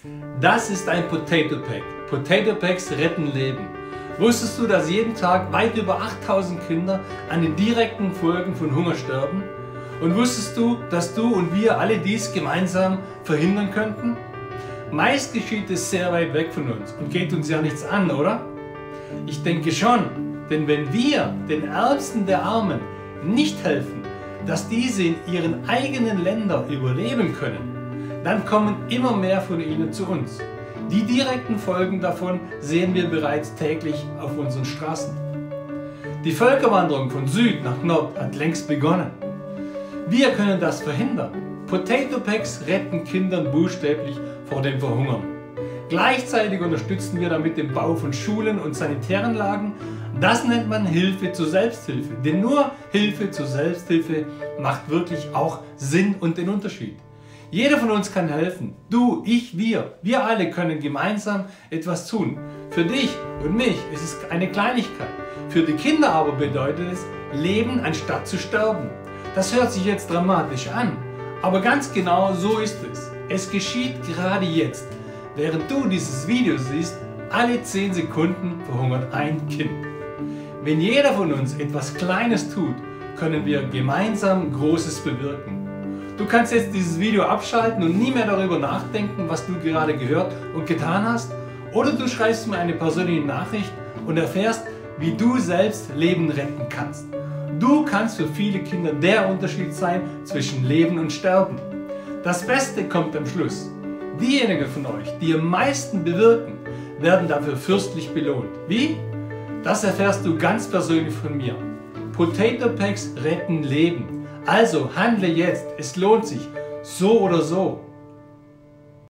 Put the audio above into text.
Das ist ein Potato Pack. Potato Packs retten Leben. Wusstest du, dass jeden Tag weit über 8000 Kinder an den direkten Folgen von Hunger sterben? Und wusstest du, dass du und wir alle dies gemeinsam verhindern könnten? Meist geschieht es sehr weit weg von uns und geht uns ja nichts an, oder? Ich denke schon, denn wenn wir den Ärmsten der Armen nicht helfen, dass diese in ihren eigenen Ländern überleben können, dann kommen immer mehr von ihnen zu uns. Die direkten Folgen davon sehen wir bereits täglich auf unseren Straßen. Die Völkerwanderung von Süd nach Nord hat längst begonnen. Wir können das verhindern. Potato Packs retten Kindern buchstäblich vor dem Verhungern. Gleichzeitig unterstützen wir damit den Bau von Schulen und Sanitäranlagen. Das nennt man Hilfe zur Selbsthilfe. Denn nur Hilfe zur Selbsthilfe macht wirklich auch Sinn und den Unterschied. Jeder von uns kann helfen. Du, ich, wir. Wir alle können gemeinsam etwas tun. Für dich und mich ist es eine Kleinigkeit. Für die Kinder aber bedeutet es Leben anstatt zu sterben. Das hört sich jetzt dramatisch an. Aber ganz genau so ist es. Es geschieht gerade jetzt. Während du dieses Video siehst, alle 10 Sekunden verhungert ein Kind. Wenn jeder von uns etwas Kleines tut, können wir gemeinsam Großes bewirken. Du kannst jetzt dieses Video abschalten und nie mehr darüber nachdenken, was du gerade gehört und getan hast. Oder du schreibst mir eine persönliche Nachricht und erfährst, wie du selbst Leben retten kannst. Du kannst für viele Kinder der Unterschied sein zwischen Leben und Sterben. Das Beste kommt am Schluss. Diejenigen von euch, die am meisten bewirken, werden dafür fürstlich belohnt. Wie? Das erfährst du ganz persönlich von mir. Potato Packs retten Leben. Also handle jetzt, es lohnt sich, so oder so.